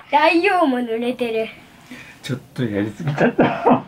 大王も濡れてる。 ちょっとやりすぎちゃった。